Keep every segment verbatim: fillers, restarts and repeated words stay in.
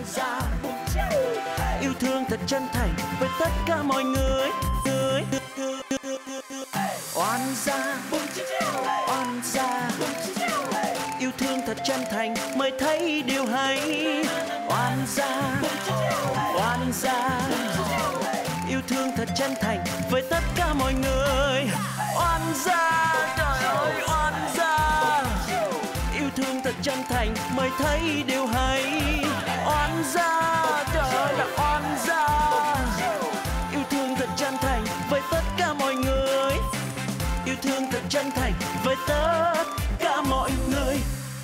gia. Yêu thương thật chân thành với tất cả mọi người. người Oan gia, oan gia. Yêu thương thật chân thành mới thấy điều hay. Oan gia, oan gia. Yêu thương thật chân thành với tất cả mọi người. Oan gia, trời ơi oan gia. Yêu thương thật chân thành mới thấy điều hay. Oan gia, trời ơi là oan gia. Yêu thương thật chân thành với tất cả mọi người. Yêu thương thật chân thành với tất cả mọi người.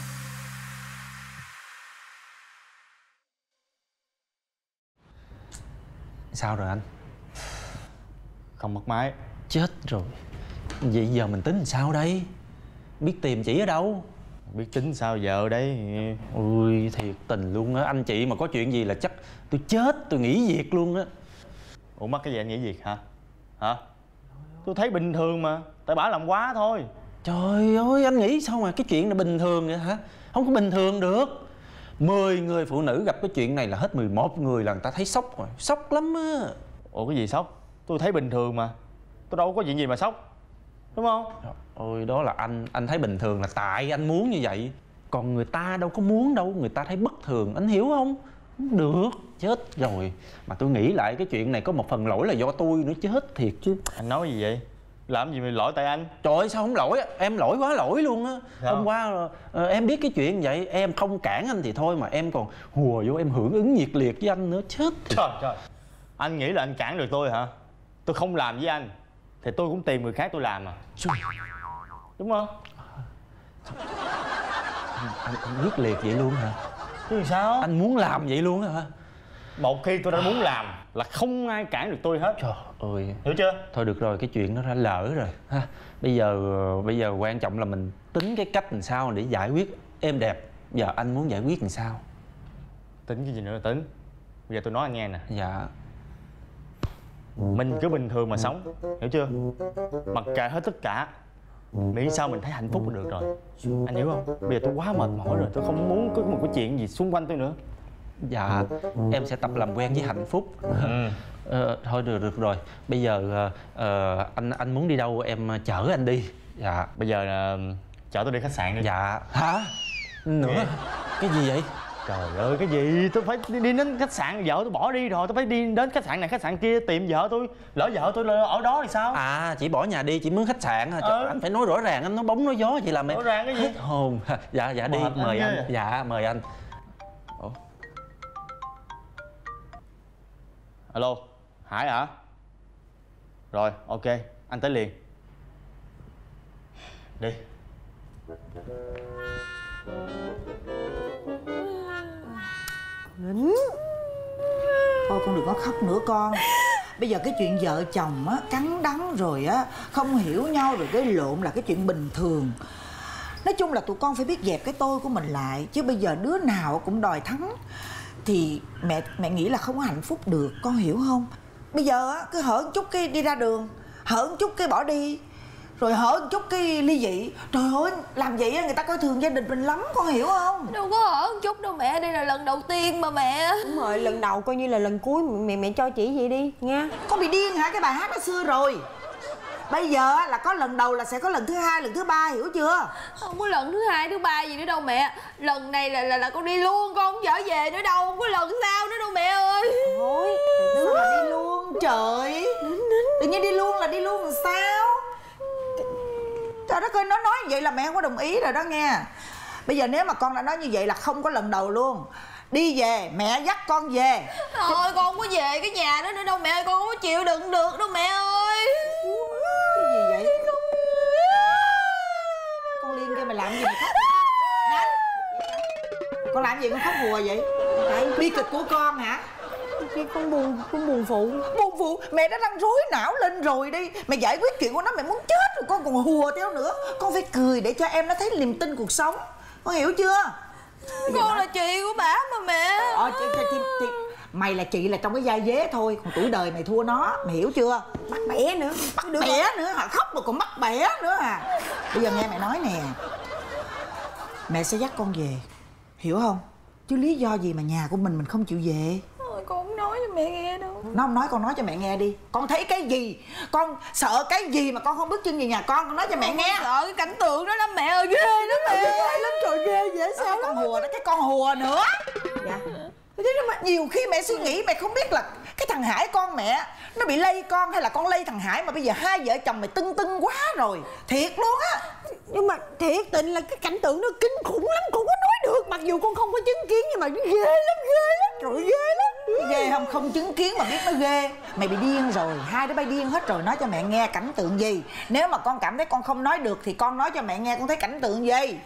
Sao rồi anh? Không mất máy. Chết rồi. Vậy giờ mình tính làm sao đây? Biết tìm chị ở đâu? Biết tính sao giờ đấy. Ôi thiệt tình luôn á. Anh chị mà có chuyện gì là chắc tôi chết, tôi nghỉ việc luôn á. Ủa mắc cái gì anh nghỉ việc hả? Hả? Tôi thấy bình thường mà. Tại bả làm quá thôi. Trời ơi anh nghĩ sao mà cái chuyện này bình thường vậy hả? Không có bình thường được. Mười người phụ nữ gặp cái chuyện này là hết mười một người là người ta thấy sốc rồi. Sốc lắm á. Ủa cái gì sốc? Tôi thấy bình thường mà. Tôi đâu có chuyện gì mà sốc. Đúng không? Ôi đó là anh. Anh thấy bình thường là tại anh muốn như vậy. Còn người ta đâu có muốn đâu. Người ta thấy bất thường. Anh hiểu không? Không được. Chết rồi. Mà tôi nghĩ lại cái chuyện này có một phần lỗi là do tôi nữa. Chết thiệt chứ. Anh nói gì vậy? Làm gì mà lỗi tại anh? Trời ơi sao không lỗi? Em lỗi quá lỗi luôn á. Hôm qua uh, em biết cái chuyện vậy. Em không cản anh thì thôi mà em còn hùa vô em hưởng ứng nhiệt liệt với anh nữa. Chết. Trời trời. Anh nghĩ là anh cản được tôi hả? Tôi không làm với anh thì tôi cũng tìm người khác tôi làm à. Đúng không? Anh, anh, anh quyết liệt vậy luôn hả? Chứ sao? Anh muốn làm vậy luôn hả? Một khi tôi đã muốn làm là không ai cản được tôi hết. Trời ơi. Hiểu chưa? Thôi được rồi, cái chuyện nó đã lỡ rồi ha. Bây giờ bây giờ quan trọng là mình tính cái cách làm sao để giải quyết êm đẹp. Giờ anh muốn giải quyết làm sao? Tính cái gì nữa là tính. Bây giờ tôi nói anh nghe nè. Dạ. Mình cứ bình thường mà sống. Hiểu chưa? Mặc kệ hết tất cả, miễn sao mình thấy hạnh phúc là được rồi. Anh hiểu không? Bây giờ tôi quá mệt mỏi rồi. Tôi không muốn có một cái chuyện gì xung quanh tôi nữa. Dạ. Em sẽ tập làm quen với hạnh phúc. Ừ. Ờ, thôi được, được rồi. Bây giờ uh, anh anh muốn đi đâu em chở anh đi. Dạ. Bây giờ là chở tôi đi khách sạn đi. Dạ. Hả? Nữa? Nghe. Cái gì vậy? Trời ơi cái gì? Tôi phải đi đến khách sạn, vợ tôi bỏ đi rồi. Tôi phải đi đến khách sạn này khách sạn kia tìm vợ tôi. Lỡ vợ tôi ở đó thì sao? À chị bỏ nhà đi, chị mướn khách sạn hả? Ừ. Anh phải nói rõ ràng, anh nói bóng nói gió chị làm em rõ ràng cái gì? hết hồn. Dạ dạ đi, Mệt mời anh, anh. dạ mời anh. Ủa? Alo, Hải hả? Rồi, ok, anh tới liền. Đi. Lính. Thôi con đừng có khóc nữa con. Bây giờ cái chuyện vợ chồng á, cắn đắng rồi á, không hiểu nhau rồi cái lộn là cái chuyện bình thường. Nói chung là tụi con phải biết dẹp cái tôi của mình lại. Chứ bây giờ đứa nào cũng đòi thắng thì mẹ mẹ nghĩ là không có hạnh phúc được, con hiểu không? Bây giờ á, cứ hở một chút cái đi ra đường, hở một chút cái bỏ đi, rồi hở một chút cái ly dị. Trời ơi, làm vậy á người ta coi thường gia đình mình lắm, con hiểu không? Đâu có hở một chút đâu mẹ, đây là lần đầu tiên mà mẹ. Đúng rồi, lần đầu coi như là lần cuối. Mẹ mẹ cho chị vậy đi nha. Con bị điên hả? Cái bài hát nó xưa rồi. Bây giờ là có lần đầu là sẽ có lần thứ hai, lần thứ ba, hiểu chưa? Không có lần thứ hai, thứ ba gì nữa đâu mẹ. Lần này là là, là con đi luôn, con không trở về nữa đâu. Không có lần sau nữa đâu mẹ ơi. Thôi, sao mà đi luôn trời. Tự nhiên đi luôn là đi luôn làm sao? Trời đất ơi, nó nói như vậy là mẹ không có đồng ý rồi đó nghe. Bây giờ nếu mà con đã nói như vậy là không có lần đầu luôn. Đi về, mẹ dắt con về. Thôi con không có về cái nhà đó nữa đâu mẹ ơi. Con không có chịu đựng được đâu mẹ ơi. Cái gì vậy? Con Liên kia mày làm gì mà khóc? Đánh. Con làm gì con khóc hùa vậy? Bi kịch của con hả? Khi con buồn, con buồn phụ. Buồn phụ? Mẹ đã đang rối não lên rồi đi. Mày giải quyết chuyện của nó mẹ muốn chết rồi, con còn hùa theo nữa. Con phải cười để cho em nó thấy niềm tin cuộc sống. Con hiểu chưa? Con nói... là chị của bả mà mẹ. Ờ, chị, chị, chị, chị. Mày là chị là trong cái vai vế thôi. Còn tuổi đời mày thua nó, mày hiểu chưa? Bắt bẻ nữa. Bắt bẻ nữa hả? Khóc mà còn bắt bẻ nữa à? Bây giờ nghe mẹ nói nè. Mẹ sẽ dắt con về, hiểu không? Chứ lý do gì mà nhà của mình mình không chịu về? Thôi con không nói cho mẹ nghe đâu. Nó không nói con nói cho mẹ nghe đi. Con thấy cái gì, con sợ cái gì mà con không bước chân về nhà con, con nói cho mẹ nghe. Sợ cái cảnh tượng đó lắm mẹ ơi, ghê lắm mẹ. Ghê lắm trời, ghê dễ sao lắm. Con hùa đó, cái con hùa nữa. Dạ. Thế mà nhiều khi mẹ suy nghĩ mẹ không biết là cái thằng Hải con mẹ nó bị lây con hay là con lây thằng Hải, mà bây giờ hai vợ chồng mày tưng tưng quá rồi. Thiệt luôn á. Nhưng mà thiệt tình là cái cảnh tượng nó kinh khủng lắm, con có nói được. Mặc dù con không có chứng kiến nhưng mà nó ghê lắm, ghê lắm, trời ghê lắm. Ghê không? Không chứng kiến mà biết nó ghê. Mày bị điên rồi, hai đứa bay điên hết rồi. Nói cho mẹ nghe cảnh tượng gì. Nếu mà con cảm thấy con không nói được thì con nói cho mẹ nghe con thấy cảnh tượng gì.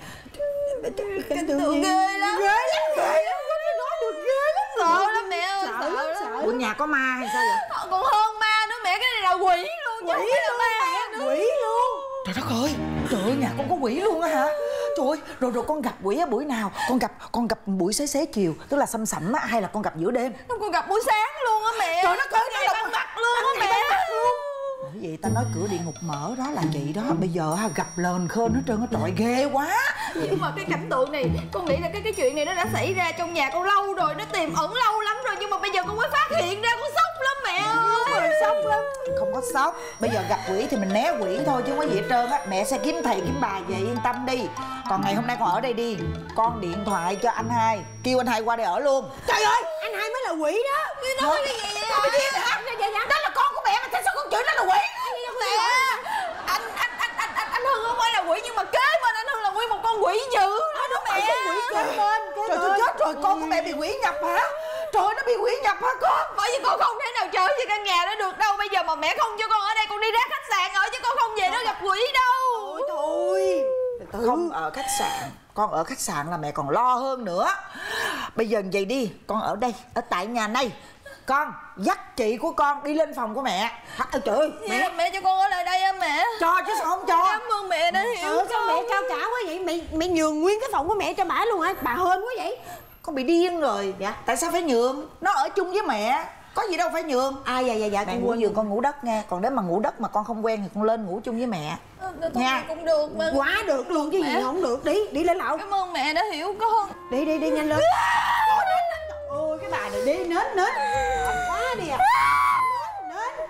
Cảnh tượng ghê lắm. Ghê lắm, ghê lắm. Con nói được ghê lắm. Sợ lắm mẹ ơi, sợ lắm. Ủa nhà có ma hay sao vậy? Còn hơn ma nữa mẹ, cái này là quỷ luôn. Quỷ luôn mẹ, quỷ luôn. Trời đất ơi, trời ơi nhà con có quỷ luôn á hả? Trời ơi, rồi rồi con gặp quỷ ở buổi nào? Con gặp con gặp buổi xế xế chiều, tức là sầm sẩm á, hay là con gặp giữa đêm? Con gặp buổi sáng luôn á mẹ. Trời đất ơi, nó là ban mặt luôn á mẹ. Bởi vậy ta nói cửa địa ngục mở đó là vậy đó. Bây giờ ha, gặp lờn khơn hết trơn á, trời ghê quá. Nhưng mà cái cảnh tượng này con nghĩ là cái cái chuyện này nó đã xảy ra trong nhà con lâu rồi, nó tiềm ẩn lâu lắm rồi, nhưng mà bây giờ con mới phát hiện ra, con sốc lắm mẹ ơi. Sốc lắm. Không có sốc. Bây giờ gặp quỷ thì mình né quỷ thôi chứ không có gì hết trơn á. Mẹ sẽ kiếm thầy kiếm bà về, yên tâm đi. Còn ngày hôm nay con ở đây đi, con điện thoại cho anh hai, kêu anh hai qua đây ở luôn. Trời ơi, anh hai mới là quỷ đó. Cái nói cái gì vậy? Con điên hả? Đó là con của mẹ mà tại sao con chửi nó là quỷ? Mẹ, anh anh anh anh anh anh Hưng không phải là quỷ, nhưng mà kế bên anh Hưng là nguyên một con quỷ dữ đó đó mẹ. Quỷ kế bên, kế Trời tôi chết rồi, con của mẹ bị quỷ nhập hả? Trời ơi, nó bị quỷ nhập hả con? Bởi vì con không thể nào trở về căn nhà đó được đâu. Bây giờ mà mẹ không cho con ở đây, con đi ra khách sạn ở chứ con không về đó gặp quỷ đâu. Ôi thôi. Không ở khách sạn. Con ở khách sạn là mẹ còn lo hơn nữa. Bây giờ vậy đi, con ở đây, ở tại nhà này. Con dắt chị của con đi lên phòng của mẹ. Hả, trời ơi, Mẹ, mẹ mẹ cho con ở lại đây á mẹ. cho chứ sao không cho. Cảm ơn mẹ đã hiểu. Ờ, sao mẹ cao cả quá vậy? Mẹ mẹ nhường nguyên cái phòng của mẹ cho bà luôn hả? Bà hên quá vậy. Con bị điên rồi. Dạ. Tại sao phải nhường? Nó ở chung với mẹ, có gì đâu phải nhường. À dạ dạ dạ. Mẹ mua giường con ngủ đất nghe. Còn nếu mà ngủ đất mà con không quen thì con lên ngủ chung với mẹ nha. Cũng được mà. Quá được luôn chứ gì không được. Đi, đi lên lầu. Cảm ơn mẹ đã hiểu con. Đi đi đi nhanh lên. Ôi cái bà này đi nến nến. Quá đi à. Nến.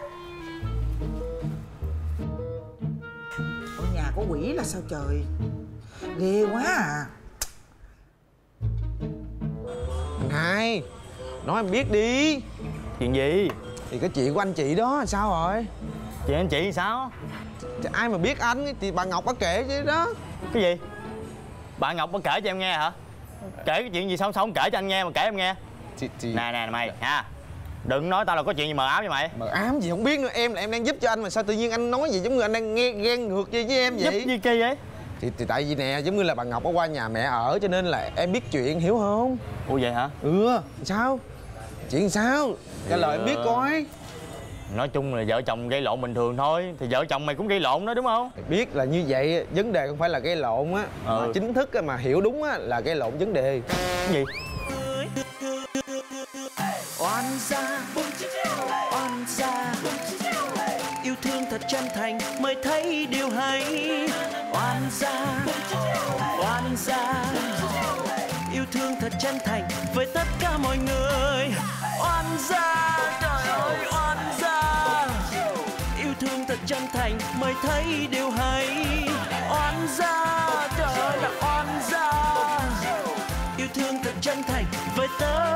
Ở nhà có quỷ là sao trời? Ghê quá à. Anh hai, nói em biết đi. Chuyện gì? Thì cái chuyện của anh chị đó sao rồi? Chuyện anh chị thì sao? Thì ai mà biết anh thì bà Ngọc bà kể chứ đó. Cái gì? Bà Ngọc bà kể cho em nghe hả? Kể cái chuyện gì sao sao không kể cho anh nghe mà kể em nghe? Thì, thì... Nè nè mày ha, đừng nói tao là có chuyện gì mờ ám với mày. Mờ ám gì không biết nữa, em là em đang giúp cho anh mà sao tự nhiên anh nói gì giống như anh đang nghe ghen ngược gì với em vậy? Giúp gì kỳ vậy? Thì, thì tại vì nè, giống như là bà Ngọc ở qua nhà mẹ ở cho nên là em biết chuyện, hiểu không? Ủa vậy hả? Ừ, sao? Chuyện sao? Trả lời em biết coi. Nói chung là vợ chồng gây lộn bình thường thôi. Thì vợ chồng mày cũng gây lộn đó đúng không? Mày biết là như vậy, vấn đề không phải là gây lộn á. Ừ. Mà chính thức á, mà hiểu đúng á là gây lộn vấn đề. Cái gì? Oan gia, oan gia, yêu thương thật chân thành mới thấy điều hay. Oan gia, oan gia, yêu thương thật chân thành với tất cả mọi người. Oan gia, trời ơi oan gia, yêu thương thật chân thành mới thấy điều hay. Oan gia, trời ơi là oan gia, yêu thương thật chân thành với tất